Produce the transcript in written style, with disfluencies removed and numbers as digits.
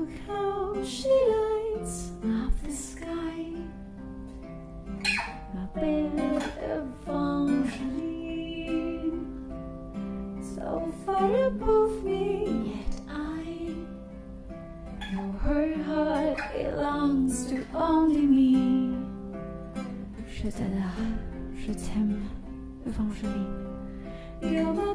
Look how she lights up the sky. Ma belle Evangeline, so far above me, yet I know her heart belongs to only me. Je t'adore, je t'aime, Evangeline. You're my